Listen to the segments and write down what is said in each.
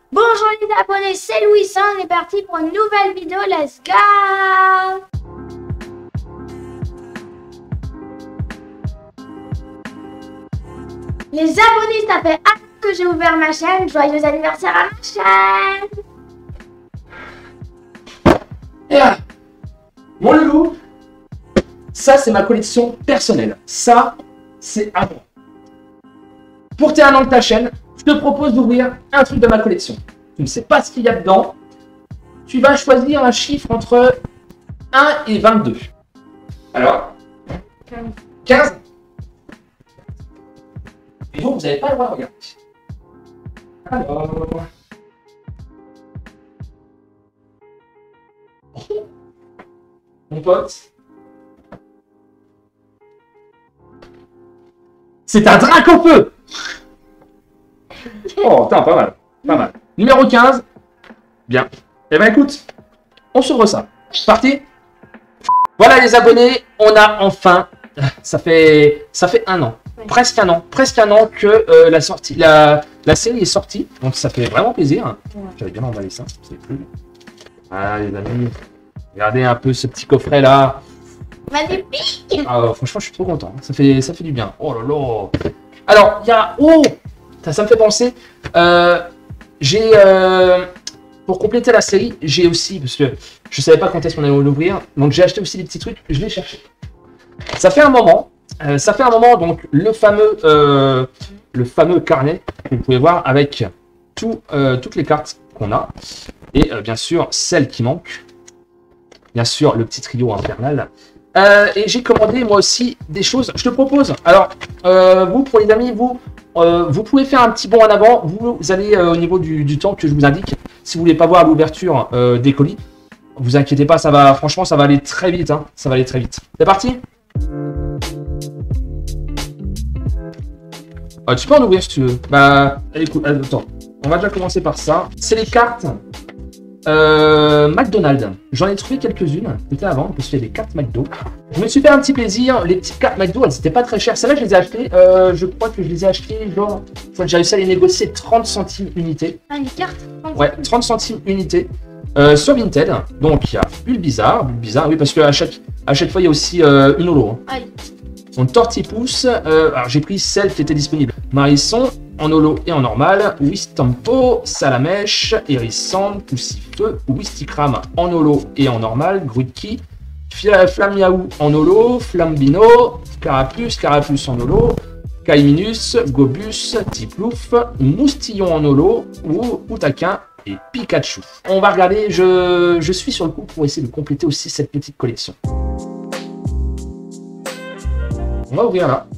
Bonjour les abonnés, c'est Louis, on est parti pour une nouvelle vidéo, let's go! Les abonnés, ça fait un an que j'ai ouvert ma chaîne, joyeux anniversaire à ma chaîne! Et là, mon loulou, ça c'est ma collection personnelle, ça c'est à moi. Pour tes 1 an de ta chaîne, je te propose d'ouvrir un truc de ma collection. Tu ne sais pas ce qu'il y a dedans. Tu vas choisir un chiffre entre 1 et 22. Alors, 15. Et vous n'avez pas le droit de regarder. Alors... Mon pote. C'est un drac au feu. Oh, putain, pas mal. Pas mal. Numéro 15. Bien. Eh ben écoute, on s'ouvre ça. Parti. Voilà les abonnés, on a enfin... Ça fait 1 an. Ouais. Presque un an que la série est sortie. Donc ça fait vraiment plaisir. Ouais. J'avais bien emballé ça. C'est plus. Voilà les amis. Regardez un peu ce petit coffret là. Magnifique! Ah, franchement, je suis trop content. Ça fait du bien. Oh là là. Alors, il y a... Oh, ça me fait penser. J'ai... pour compléter la série, j'ai aussi... Parce que je savais pas quand est-ce qu'on allait l'ouvrir. Donc, j'ai acheté aussi des petits trucs. Je l'ai cherché. Ça fait un moment. Donc, le fameux carnet que vous pouvez voir avec toutes les cartes qu'on a. Et bien sûr, celles qui manquent. Bien sûr, le petit trio infernal. Et j'ai commandé moi aussi des choses. Je te propose, alors, vous, pour les amis, vous pouvez faire un petit bond en avant. Vous allez au niveau du temps que je vous indique. Si vous voulez pas voir l'ouverture des colis, vous inquiétez pas, franchement, ça va aller très vite. Hein, ça va aller très vite. C'est parti. Tu peux en ouvrir si tu veux. Bah, écoute, attends. On va déjà commencer par ça. C'est les cartes. McDonald's, j'en ai trouvé quelques-unes, c'était avant, parce qu'il y a des cartes McDo. Je me suis fait un petit plaisir, les petites cartes McDo, elles n'étaient pas très chères. Celles-là, je les ai achetées, je crois que je les ai achetées, genre, j'ai réussi à les négocier 30 centimes unité. Ah, les cartes? Ouais, 30 centimes unité sur Vinted. Donc, il y a Bulbizarre, oui, parce qu'à chaque fois, il y a aussi une holo. Hein. Aïe. Donc, Tortipousse, alors j'ai pris celle qui était disponible. Marisson, en holo et en normal, Wistampo, Salamèche, Hérissante, Poussifeu, Wistikram en holo et en normal, Grutki, Flamiaou en holo, Flambino, Carapuce en holo, Caiminus, Gobus, Tiplouf, Moustillon en holo, Outaquin et Pikachu. On va regarder, je suis sur le coup pour essayer de compléter aussi cette petite collection. On va ouvrir là.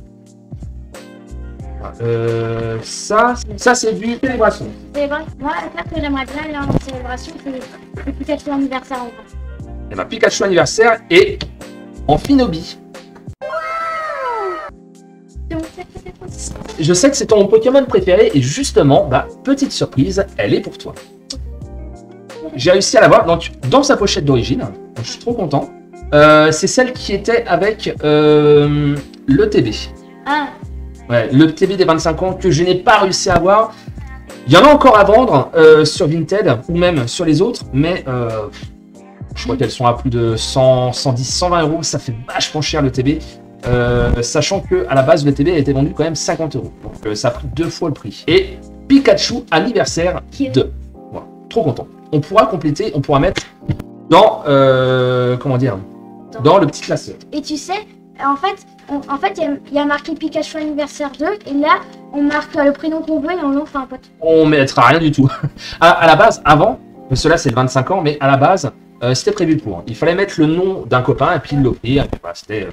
Ça c'est du célébration. C'est vrai. Moi, la carte que j'aimerais bien aller en célébration, c'est le Pikachu anniversaire encore. Et ma Pikachu anniversaire est en Finobi. Je sais que c'est ton Pokémon préféré et justement, petite surprise, elle est pour toi. J'ai réussi à l'avoir donc dans sa pochette d'origine. Je suis trop content. C'est celle qui était avec le TB. Ah. Ouais, le TB des 25 ans que je n'ai pas réussi à avoir. Il y en a encore à vendre sur Vinted ou même sur les autres, mais je crois qu'elles sont à plus de 100, 110, 120 euros. Ça fait vachement cher le TB, sachant que à la base le TB a été vendu quand même 50 euros. Donc ça a pris 2 fois le prix. Et Pikachu anniversaire 2. Voilà, trop content. On pourra compléter, on pourra mettre dans comment dire, dans le petit classeur. Et tu sais, en fait, il y a marqué Pikachu anniversaire 2 et là, on marque le prénom qu'on veut et on l'offre à un pote. On mettra rien du tout. À la base, avant, cela c'est le 25 ans, mais à la base, c'était prévu pour. Il fallait mettre le nom d'un copain et puis l'offrir. Voilà, c'était...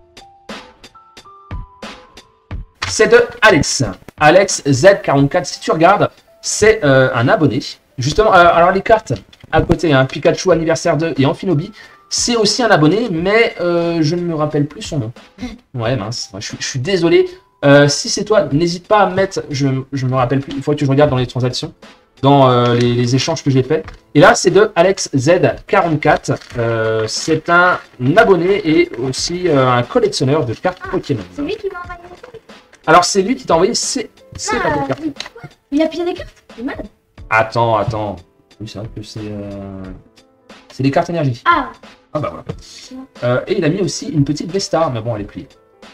C'est de Alex. Alex Z44. Si tu regardes, c'est un abonné. Justement, alors les cartes à côté, hein, Pikachu anniversaire 2 et Amphinobi, c'est aussi un abonné, mais je ne me rappelle plus son nom. Ouais, mince, je suis désolé. Si c'est toi, n'hésite pas à mettre, je me rappelle plus, il faut que je regarde dans les transactions, dans les échanges que j'ai fait. Et là, c'est de Alex Z44. C'est un abonné et aussi un collectionneur de cartes Pokémon. C'est lui qui m'a envoyé les cartes. Alors, c'est lui qui t'a envoyé ces paquets de cartes. Il a pillé des cartes. C'est mal. Attends, attends. Oui, c'est vrai que c'est des cartes énergie. Ah, Ah bah voilà. Et il a mis aussi une petite Vestar, mais bon, elle est pliée.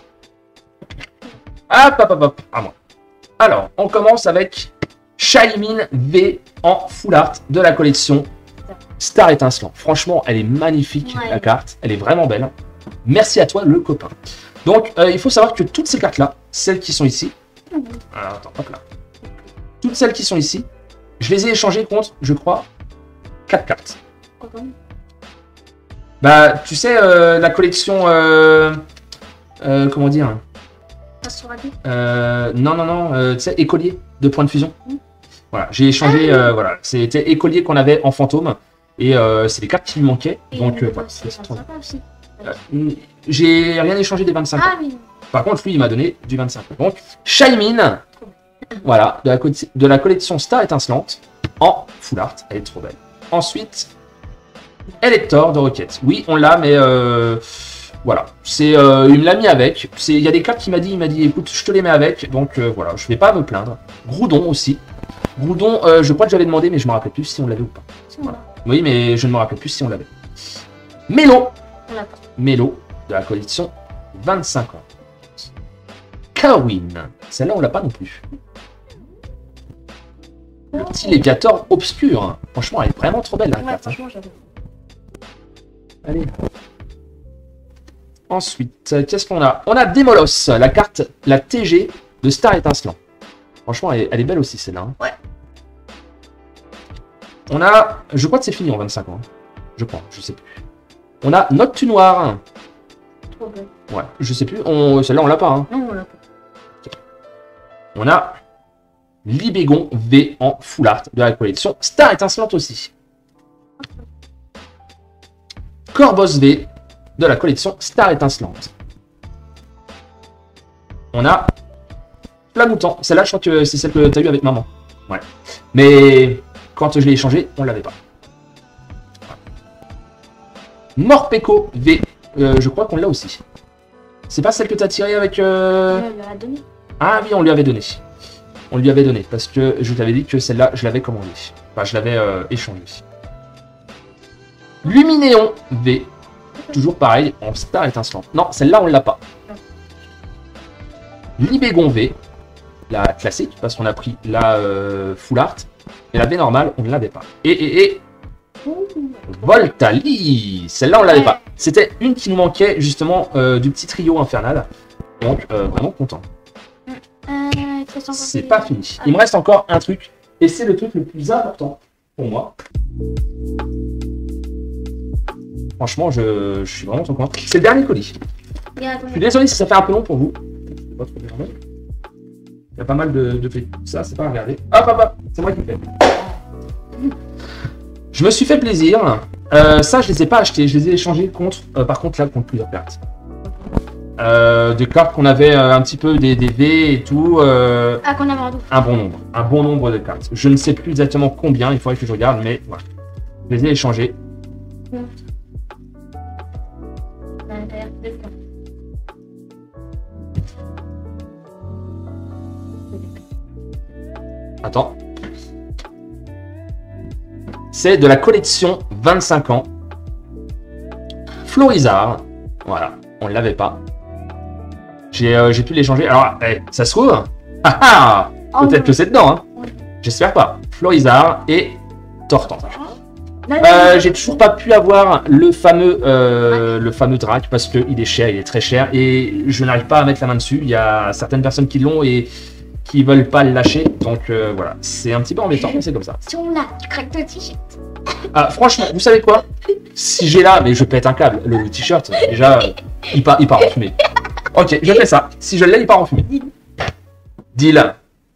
Hop, hop, hop, hop, à moi. Alors, on commence avec Shaymin V en full art de la collection Star Étincelant. Franchement, elle est magnifique, Ouais. la carte. Elle est vraiment belle. Merci à toi, le copain. Donc, il faut savoir que toutes ces cartes-là, celles qui sont ici... Alors, attends, hop là. Toutes celles qui sont ici, je les ai échangées contre, je crois, 4 cartes. Bah, tu sais, la collection... comment dire? Non, non, non, tu sais, écolier de points de fusion. Voilà, j'ai échangé, voilà, c'était écolier qu'on avait en fantôme, et c'est les cartes qui lui manquaient, donc voilà. J'ai rien échangé des 25 ans. Ah oui. Par contre, lui, il m'a donné du 25 ans. Donc, Shaymin, voilà, de la collection Star Étincelante, en full art, elle est trop belle. Ensuite, Elector de Rocket. Oui, on l'a, mais voilà, c'est, il me l'a mis avec. Il y a des cartes qu'il m'a dit, écoute, je te les mets avec, donc voilà, je vais pas me plaindre. Groudon aussi. Groudon, je crois que j'avais demandé, mais je me rappelle plus si on l'avait ou pas. Voilà. Oui, mais je ne me rappelle plus si on l'avait. Mélo. Mélo de la collection 25 ans. Kawin. Celle-là, on l'a pas non plus. Le petit Léviator obscur. Franchement, elle est vraiment trop belle, la carte. Franchement, j'avoue. Allez. Ensuite, qu'est-ce qu'on a? On a Démolos, la carte, la TG de Star Étincelant. Franchement, elle est belle aussi, celle-là. Hein. Ouais. On a... Je crois que c'est fini en 25 ans. Je crois, je sais plus. On a Note Noire. Trop belle. Ouais, je sais plus. Celle-là, on l'a pas. Hein. Non, on l'a pas. On a Libégon V en full art de la collection Star Étincelante aussi. Corvos V de la collection Star Étincelante. On a Flamoutant. Celle-là, je crois que c'est celle que tu as eue avec maman. Ouais. Mais quand je l'ai échangée, on ne l'avait pas. Morpeko V. Je crois qu'on l'a aussi. C'est pas celle que tu as tirée avec... Ah oui, on lui avait donné. On lui avait donné parce que je t'avais dit que celle-là, je l'avais commandée. Enfin, je l'avais échangée. Luminéon V. Toujours pareil, en Star Étincelante. Non, celle-là, on l'a pas. Libégon V. La classique, parce qu'on a pris la full art. Et la V normale, on ne l'avait pas. Et Voltali. Celle-là, on ne l'avait pas. C'était une qui nous manquait, justement, du petit trio infernal. Donc, vraiment content. C'est pas fini. Il me reste encore un truc. Et c'est le truc le plus important pour moi. Franchement, je suis vraiment trop content. C'est le dernier colis. Je suis désolé si ça fait un peu long pour vous. C'est pas trop bien. Il y a pas mal de faits. Ça, c'est pas à regarder. Hop, hop, hop. C'est moi qui fais. Je me suis fait plaisir. Ça, je les ai pas achetés. Je les ai échangés contre, par contre, là, contre plusieurs cartes. Des cartes qu'on avait un petit peu des V et tout. Qu'on avait un bon nombre. Un bon nombre de cartes. Je ne sais plus exactement combien. Il faudrait que je regarde, mais voilà. Je les ai échangés. Attends. C'est de la collection 25 ans. Florizard. Voilà. On ne l'avait pas. J'ai pu l'échanger. Alors, ça se trouve. Peut-être que c'est dedans. Hein. J'espère pas. Florizard et Tortange. J'ai toujours pas pu avoir le fameux Drac parce qu'il est cher, il est très cher. Et je n'arrive pas à mettre la main dessus. Il y a certaines personnes qui l'ont et qui veulent pas le lâcher. Donc voilà. C'est un petit peu embêtant, mais c'est comme ça. Si on l'a, tu craques le t-shirt. Ah, franchement, vous savez quoi? Si j'ai là, mais je pète un câble. Le t-shirt, déjà, il part en fumée. Ok, je fais ça. Si je l'ai, il part en fumée. Deal.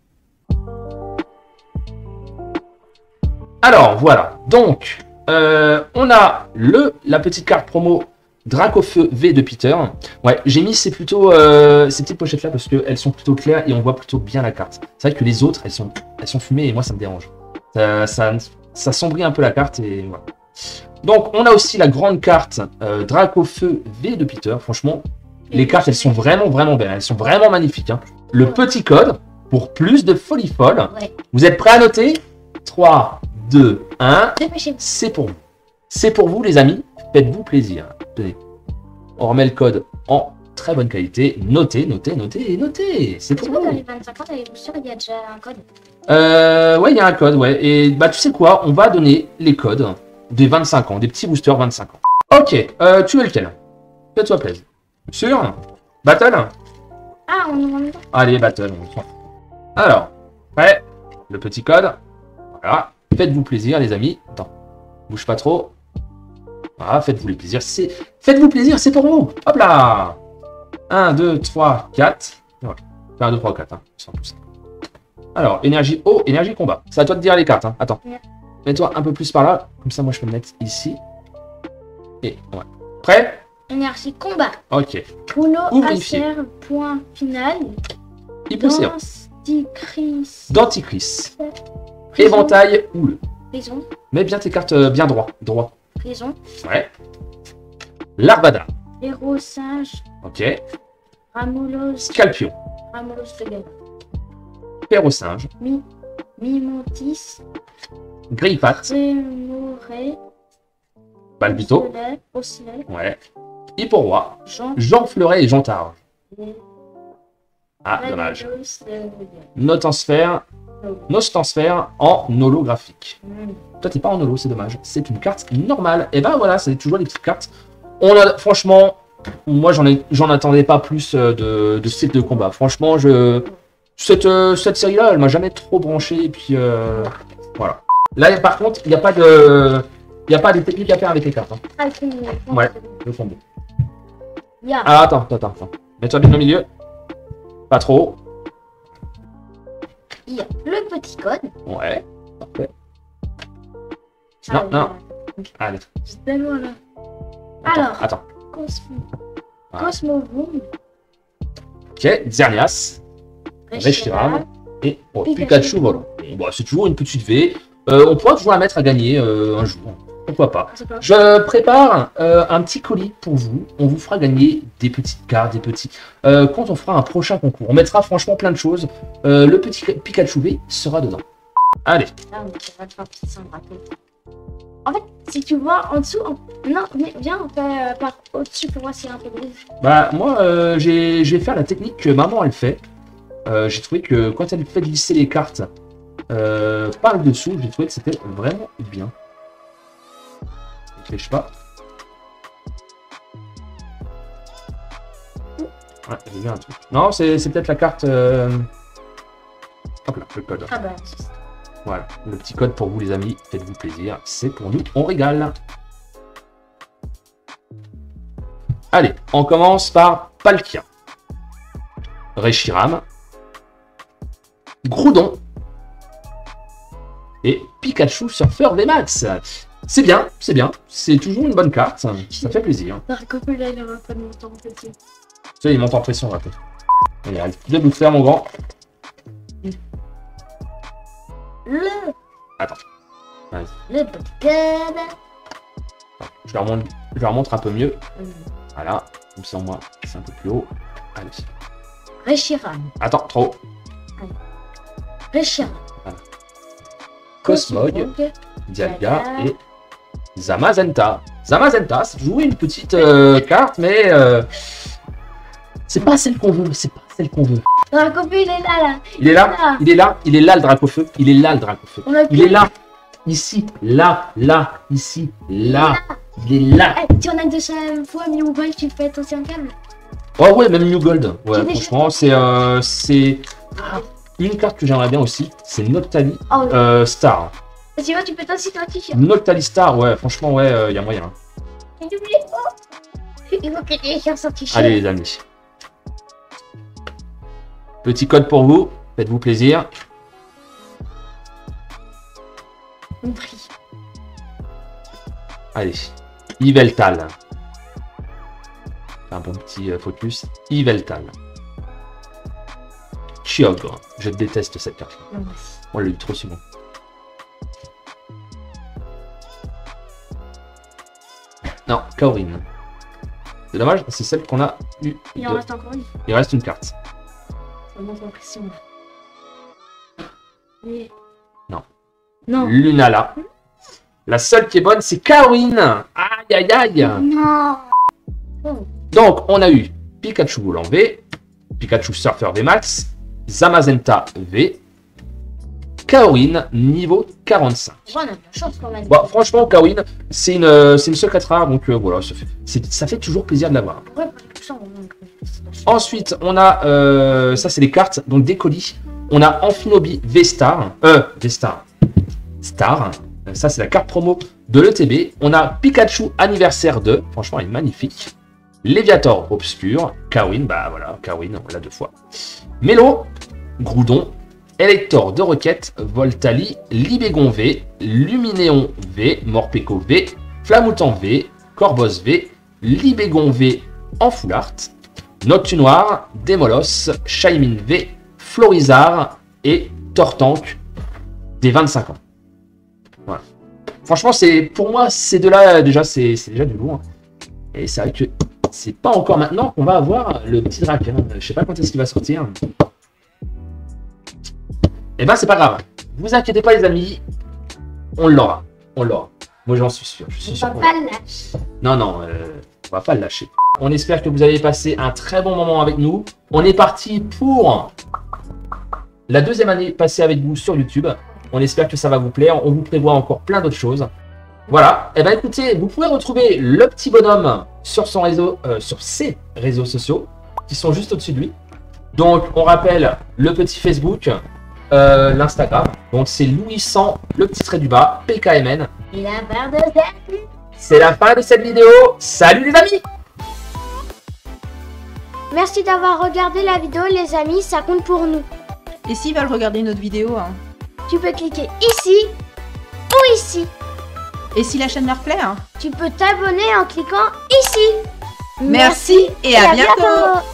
Alors, voilà. Donc, on a la petite carte promo Dracofeu V de Peter. Ouais, j'ai mis ces petites pochettes-là parce qu'elles sont plutôt claires et on voit plutôt bien la carte. C'est vrai que les autres, elles sont fumées et moi, ça me dérange. Ça sombrit un peu la carte et voilà. Donc, on a aussi la grande carte Dracofeu V de Peter. Franchement, les cartes, elles sont vraiment, vraiment belles. Elles sont vraiment magnifiques. Hein. Le petit code pour plus de folie folle. Ouais. Vous êtes prêts à noter? 3, 2, 1. Dépêchez-vous. C'est pour vous. C'est pour vous, les amis. Faites-vous plaisir. Tenez. On remet le code en très bonne qualité. Notez, notez, notez, notez. C'est pour Tu vois, dans vous. les 25 ans, t'es sûr qu'il y a déjà un code? Ouais, il y a un code, ouais. Et bah, tu sais quoi? On va donner les codes des 25 ans, des petits boosters 25 ans. Ok, tu veux lequel? Fais-toi plaisir. Sûr? Battle? Ah, on nous remet. Allez, battle, on s'en fout. Alors, prêt? Le petit code. Voilà. Faites-vous plaisir, les amis. Attends, bouge pas trop. Voilà, faites-vous les plaisirs. Faites-vous plaisir, c'est pour vous. Hop là. 1, 2, 3, 4. Voilà. 1, 2, 3, 4. Hein. Sans tout ça. Alors, énergie eau, énergie combat. C'est à toi de dire les cartes. Hein. Attends. Ouais. Mets-toi un peu plus par là. Comme ça, moi, je peux me mettre ici. Et ouais. Prêt? Énergie combat. Ok. Rouleau Ouvre une fiche. acer, point final. Hypocéan. Denticris. Denticris. Prison. Éventail houle. Prison. Mets bien tes cartes bien droit. Droit. Prison. Ouais. Larvada. Héros singe. Ok. Ramolos. Scalpion. Ramolos de gueule. Perrosinge. Mimontis. Grillpatte. Rémoré. Balbito. Osselet. Ouais. Hipporoi. Jean. Jean Fleuret et Jean Targe. Ah, dommage. Nostensphère en holographique. Toi, t'es pas en holo, c'est dommage. C'est une carte normale. Et ben voilà, c'est toujours les petites cartes. Franchement, moi, j'en attendais pas plus de style de combat. Franchement, cette série-là, elle m'a jamais trop branché. Et puis, voilà. Là, par contre, il n'y a pas des techniques à faire avec les cartes. Hein. Ah, Ouais, le combo. Yeah. Ah, attends. Mets-toi bien au milieu. Pas trop. Il y a le petit code. Ouais, parfait. Non. Allez. Justement là. Alors, Attends. Cosmo. Voilà. Cosmoboom. Ok, Xerneas, Reshiram et Pikachu Volant. Bon, c'est toujours une petite V. On pourra toujours la mettre à gagner un jour. Pourquoi pas. Je prépare un petit colis pour vous. On vous fera gagner des petites cartes, des petits. Quand on fera un prochain concours, on mettra franchement plein de choses. Le petit Pikachu V sera dedans. Allez. Ah, on va te faire petit sans rappeler. En fait, si tu vois en dessous, non, mais viens, on fait par au-dessus pour voir s'il y a un peu de gris. Bah, moi, je vais faire la technique que maman, elle fait. J'ai trouvé que quand elle fait glisser les cartes par le dessous, j'ai trouvé que c'était vraiment bien. Je sais pas. Ouais, j'ai vu un truc. Non, c'est peut-être la carte. Hop là, le code. Ah bah, Voilà, le petit code pour vous, les amis. Faites-vous plaisir. C'est pour nous, on régale. Allez, on commence par Palkia. Reshiram. Groudon. Et Pikachu Surfer VMAX. C'est bien, c'est bien. C'est toujours une bonne carte. Ça fait plaisir. Dark Couple, là, il aura pas de montant petit. Tu sais, il monte en pression, rappelez. Allez, arrête de vous faire, mon grand. Attends. Vas-y. Le petit code. Je leur montre un peu mieux. Voilà. Comme ça, moi, c'est un peu plus haut. Allez. Reshiram. Attends, trop. Reshiram. Voilà. Cosmog, Dialga et Zamazenta. Zamazenta, c'est toujours une petite carte, mais c'est pas celle qu'on veut. C'est pas celle qu'on veut. Dracofeu, il est là, là. Il est là, il est là, il est là le Dracofeu. Il est là le Dracofeu. Il est là, ici, là, ici, là. Il est là. Si on a 200 fois New Gold, tu fais attention câble. Oh ouais, même New Gold. Ouais, franchement, c'est une carte que j'aimerais bien aussi. C'est Noctali Star. Tu vois, tu peux aussi ton t-shirt. Noctali Star, ouais, franchement, ouais, il y a moyen. Il faut que tu aies son t-shirt. Allez, les amis. Petit code pour vous. Faites-vous plaisir. On prie. Allez. Yveltal. Un bon petit focus. Yveltal. Kyogre. Je déteste cette carte. On l'a eu trop souvent. Non, Kaorin. C'est dommage, c'est celle qu'on a eu. Il en reste encore une. Il reste une carte. Ça monte l'impression. Mais... Non. Non. Lunala. La seule qui est bonne, c'est Kaorin. Aïe, aïe, aïe. Non. Donc, on a eu Pikachu Volant V, Pikachu Surfer V Max, Zamazenta V, Kaorin niveau 45. On a de la chance quand même. Bon, franchement, Kaorin, c'est une secrète rare, donc voilà, ça fait toujours plaisir de l'avoir. Ouais, tout ça, Ensuite, on a, ça c'est les cartes, donc des colis. On a Amphinobi V-Star, Star, ça c'est la carte promo de l'ETB. On a Pikachu Anniversaire 2, franchement elle est magnifique. Léviator Obscur, Kaorin, bah voilà, Kaorin, on l'a 2 fois. Mélo, Groudon, Elector de Roquette, Voltali, Libégon V, Luminéon V, Morpeko V, Flamoutant V, Corboss V, Libégon V en full art, Noctunoir, Démolos, Shaymin V, Florizard et Tortank des 25 ans. Voilà. Franchement, pour moi, ces deux-là, déjà, c'est déjà du lourd. Et c'est vrai que c'est pas encore maintenant qu'on va avoir le petit drac. Hein. Je sais pas quand est-ce qu'il va sortir. Et ben, c'est pas grave. Vous inquiétez pas, les amis. On l'aura. On l'aura. Moi, j'en suis sûr. Je suis sûr. On va pas le lâcher. Non, non, on va pas le lâcher. On espère que vous avez passé un très bon moment avec nous. On est parti pour la 2e année passée avec vous sur YouTube. On espère que ça va vous plaire. On vous prévoit encore plein d'autres choses. Voilà. Et ben écoutez, vous pouvez retrouver le petit bonhomme sur son réseau, sur ses réseaux sociaux qui sont juste au-dessus de lui. Donc, on rappelle le petit Facebook, l'Instagram. Donc, c'est Louis100, le petit trait du bas, PKMN. Et la barre de Z. C'est la fin de cette vidéo. Salut les amis! Merci d'avoir regardé la vidéo, les amis, ça compte pour nous. Et s'ils veulent regarder une autre vidéo, hein. Tu peux cliquer ici ou ici. Et si la chaîne leur plaît, hein. Tu peux t'abonner en cliquant ici. Merci et à bientôt.